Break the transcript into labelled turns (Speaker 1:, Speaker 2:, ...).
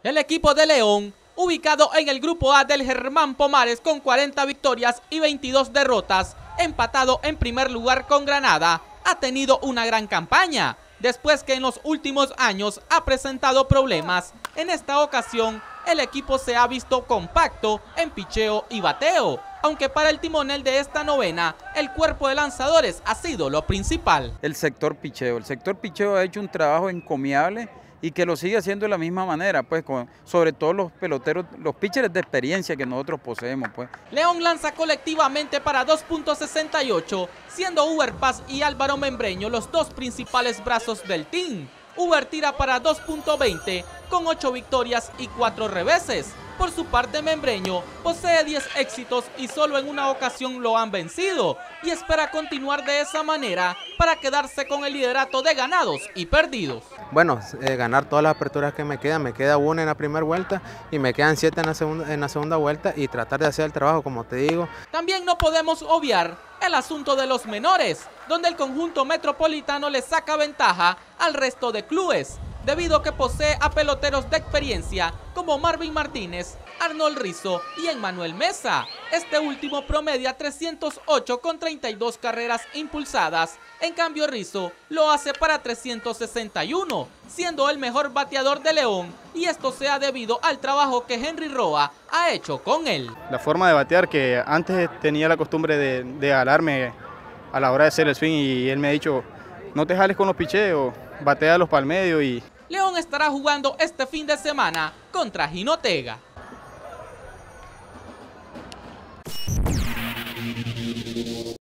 Speaker 1: El equipo de León, ubicado en el grupo A del Germán Pomares con 40 victorias y 22 derrotas, empatado en primer lugar con Granada, ha tenido una gran campaña, después que en los últimos años ha presentado problemas. En esta ocasión, el equipo se ha visto compacto en picheo y bateo, aunque para el timonel de esta novena, el cuerpo de lanzadores ha sido lo principal.
Speaker 2: El sector picheo ha hecho un trabajo encomiable y que lo sigue haciendo de la misma manera, pues, sobre todo los peloteros, los pitchers de experiencia que nosotros poseemos, pues.
Speaker 1: León lanza colectivamente para 2.68, siendo Uber Paz y Álvaro Membreño los dos principales brazos del team. Uber tira para 2.20 con 8 victorias y 4 reveses. Por su parte, Membreño posee 10 éxitos y solo en una ocasión lo han vencido y espera continuar de esa manera para quedarse con el liderato de ganados y perdidos.
Speaker 3: Bueno, ganar todas las aperturas que me queda una en la primera vuelta y me quedan 7 en la segunda vuelta y tratar de hacer el trabajo, como te digo.
Speaker 1: También no podemos obviar el asunto de los menores, donde el conjunto metropolitano le saca ventaja al resto de clubes, debido a que posee a peloteros de experiencia como Marvin Martínez, Arnold Rizzo y Emmanuel Mesa. Este último promedia 308 con 32 carreras impulsadas. En cambio, Rizzo lo hace para 361, siendo el mejor bateador de León, y esto se ha debido al trabajo que Henry Roa ha hecho con él.
Speaker 4: La forma de batear, que antes tenía la costumbre de jalarme a la hora de hacer el swing, y él me ha dicho, no te jales con los picheos, batealos para el medio.
Speaker 1: León estará jugando este fin de semana contra Jinotega.